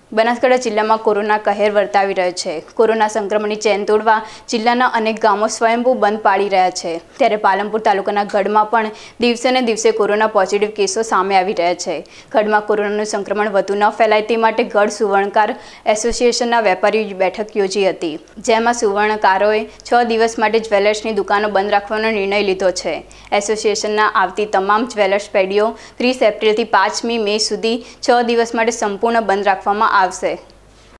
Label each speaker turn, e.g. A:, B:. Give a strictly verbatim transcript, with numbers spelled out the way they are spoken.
A: બનાસકાંઠા જિલ્લામાં કોરોના કહેર વર્તાવી રહ્યો છે। કોરોના સંક્રમણની ચેન તોડવા જિલ્લાના અનેક ગામો સ્વયંભૂ બંધ પાડી રહ્યા છે, ત્યારે પાલનપુર તાલુકાના ગઢમાં પણ દિવસે ને દિવસે કોરોના પોઝિટિવ કેસો સામે આવી રહ્યા છે। ગઢમાં કોરોનાનું સંક્રમણ વધુ ન ફેલાય તે માટે ગઢ સુવર્ણકાર એસોસિએશનના વેપારીઓ બેઠક યોજી હતી, જેમાં સુવર્ણકારોએ છ દિવસ માટે જ્વેલર્સની દુકાનો બંધ રાખવાનો નિર્ણય લીધો છે। એસોસિએશનના આવતી તમામ જ્વેલર્સ પેઢીઓ ત્રીસ એપ્રિલથી પાંચમી મે સુધી છ દિવસ માટે સંપૂર્ણ બંધ રાખવામાં આવશે।